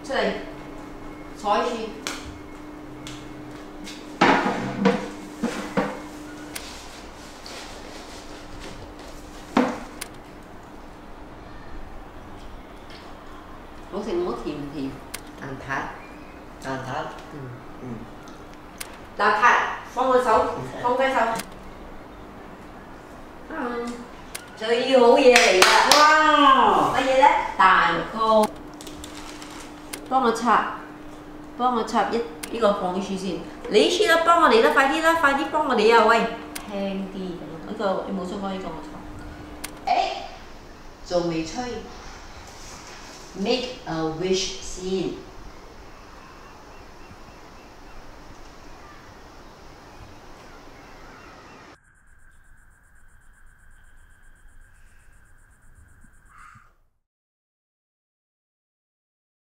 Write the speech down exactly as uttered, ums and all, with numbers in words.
出嚟，坐喺處。好食唔好甜唔甜？蛋撻， 蛋撻， 嗯嗯， 蛋撻，放個手，放低手。嗯，最好嘢嚟啦！哇，乜嘢咧？蛋糕。幫我插，幫我插一呢、這個放呢處先。你呢處啦，幫我嚟啦，快啲啦，快啲幫我哋啊！喂，輕啲咁。呢、這個你冇鬆開呢個我插。誒， 仲未吹 ，make a wish 先。